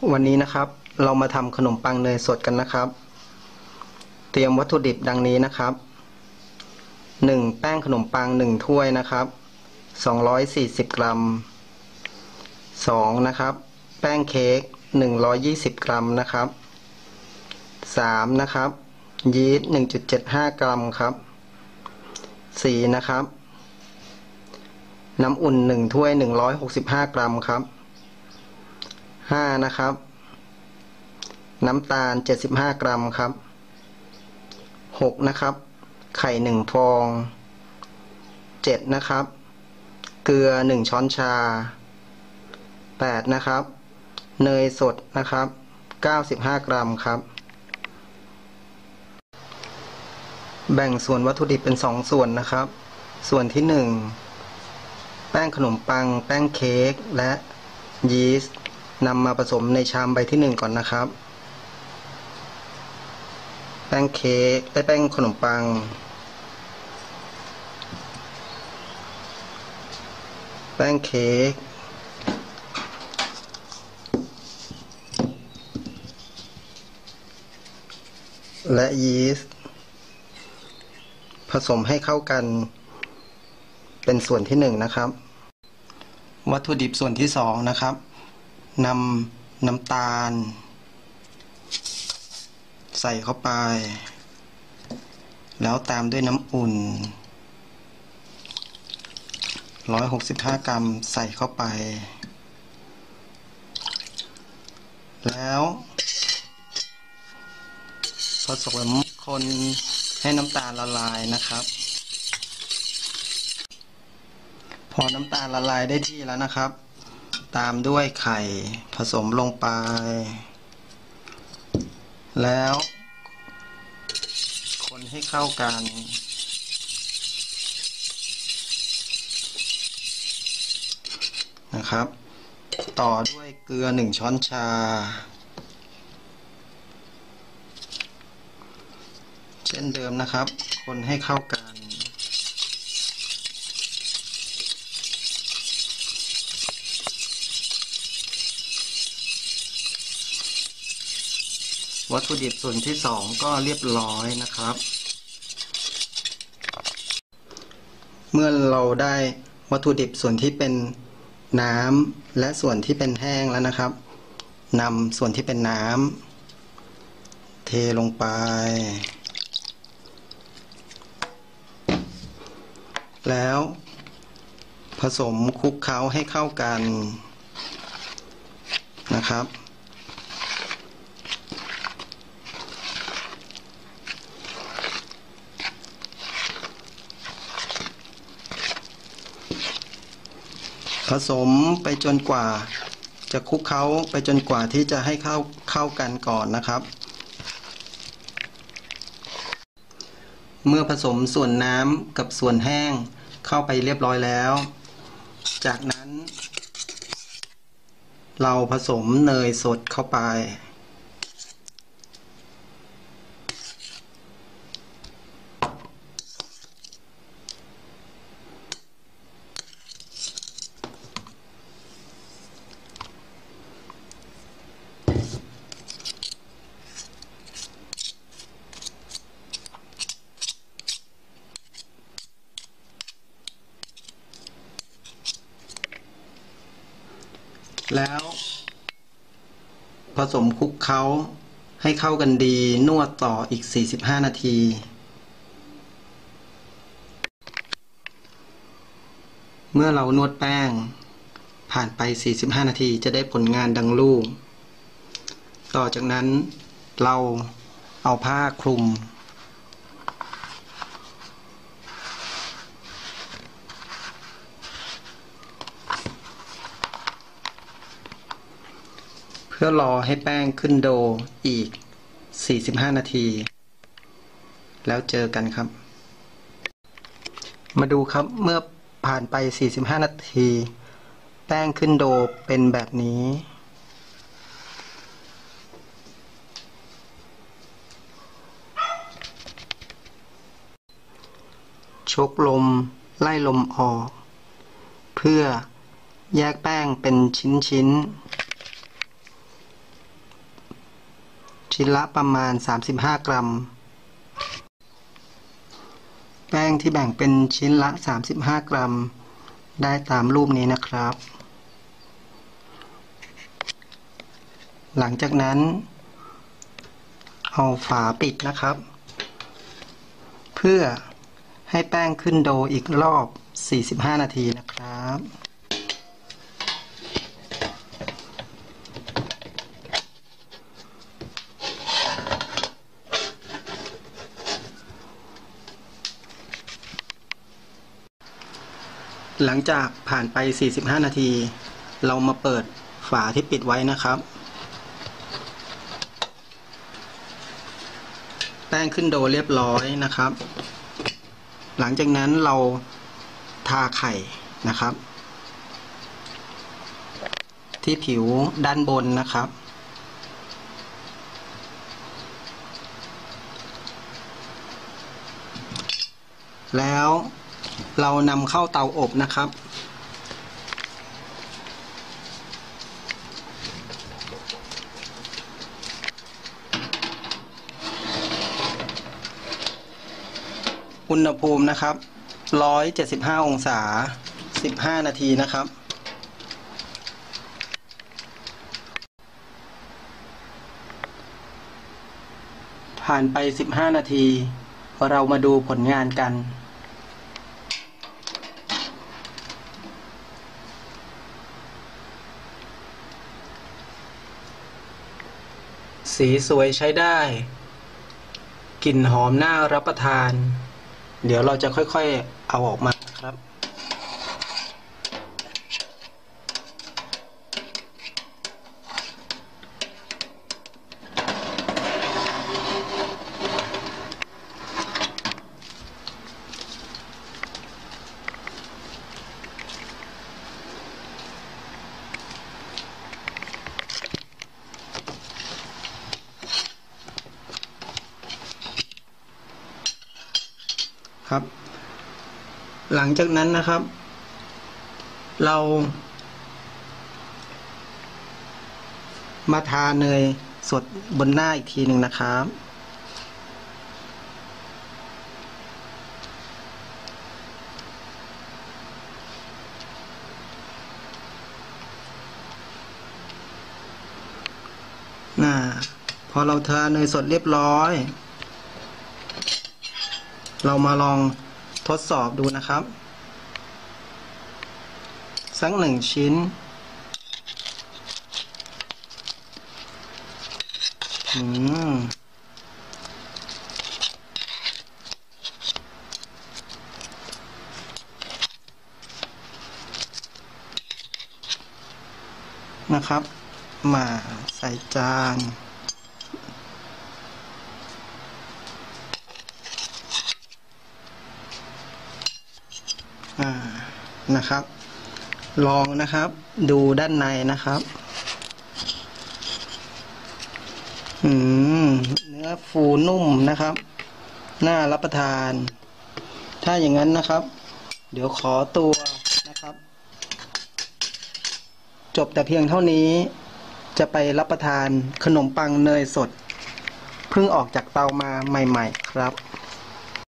วันนี้นะครับเรามาทำขนมปังเนยสดกันนะครับเตรียมวัตถุดิบดังนี้นะครับ1แป้งขนมปัง1ถ้วยนะครับ240กรัม2นะครับแป้งเค้ก120กรัมนะครับ3นะครับยีสต์1.75กรัมครับ4นะครับน้ำอุ่น1ถ้วย165กรัมครับ5นะครับน้ำตาล75กรัมครับ6นะครับไข่1ฟอง7นะครับเกลือ1ช้อนชา8นะครับเนยสดนะครับ95กรัมครับแบ่งส่วนวัตถุดิบเป็น2ส่วนนะครับส่วนที่1แป้งขนมปังแป้งเค้กและยีสต์นำมาผสมในชามใบที่1ก่อนนะครับแป้งเค้กและแป้งขนมปังแป้งเค้กและยีสต์ผสมให้เข้ากันเป็นส่วนที่1นะครับวัตถุดิบส่วนที่2นะครับนำน้ำตาลใส่เข้าไปแล้วตามด้วยน้ำอุ่น165กรัมใส่เข้าไปแล้วผสมคนให้น้ำตาลละลายนะครับพอน้ำตาลละลายได้ที่แล้วนะครับตามด้วยไข่ผสมลงไปแล้วคนให้เข้ากันนะครับต่อด้วยเกลือ1ช้อนชาเช่นเดิมนะครับคนให้เข้ากันวัตถุดิบส่วนที่2ก็เรียบร้อยนะครับเมื่อเราได้วัตถุดิบส่วนที่เป็นน้ำและส่วนที่เป็นแห้งแล้วนะครับนำส่วนที่เป็นน้ำเทลงไปแล้วผสมคลุกเคล้าให้เข้ากันนะครับผสมไปจนกว่าจะคลุกเคล้าไปจนกว่าที่จะให้เข้ากันก่อนนะครับเมื่อผสมส่วนน้ำกับส่วนแห้งเข้าไปเรียบร้อยแล้วจากนั้นเราผสมเนยสดเข้าไปแล้วผสมคลุกเคล้าให้เข้ากันดีนวดต่ออีก45นาทีเมื่อเรานวดแป้งผ่านไป45นาทีจะได้ผลงานดังรูปต่อจากนั้นเราเอาผ้าคลุมเพื่อรอให้แป้งขึ้นโดอีก45นาทีแล้วเจอกันครับมาดูครับเมื่อผ่านไป45นาทีแป้งขึ้นโดเป็นแบบนี้ชกลมไล่ลมออกเพื่อแยกแป้งเป็นชิ้นๆชิ้นละประมาณ35 กรัมแป้งที่แบ่งเป็นชิ้นละ35 กรัมได้ตามรูปนี้นะครับ หลังจากนั้นเอาฝาปิดนะครับเพื่อให้แป้งขึ้นโดอีกรอบ45 นาทีนะครับหลังจากผ่านไป45 นาทีเรามาเปิดฝาที่ปิดไว้นะครับแป้งขึ้นโดเรียบร้อยนะครับหลังจากนั้นเราทาไข่นะครับที่ผิวด้านบนนะครับแล้วเรานำเข้าเตาอบนะครับอุณหภูมินะครับ175 องศา15 นาทีนะครับผ่านไป15 นาทีเรามาดูผลงานกันสีสวยใช้ได้กลิ่นหอมน่ารับประทานเดี๋ยวเราจะค่อยๆเอาออกมาครับครับหลังจากนั้นนะครับเรามาทาเนยสดบนหน้าอีกทีหนึ่งนะครับพอเราทาเนยสดเรียบร้อยเรามาลองทดสอบดูนะครับสัก1 ชิ้นนะครับมาใส่จานนะครับลองนะครับดูด้านในนะครับเนื้อฟูนุ่มนะครับน่ารับประทานถ้าอย่างนั้นนะครับเดี๋ยวขอตัวนะครับจบแต่เพียงเท่านี้จะไปรับประทานขนมปังเนยสดเพิ่งออกจากเตามาใหม่ๆครับ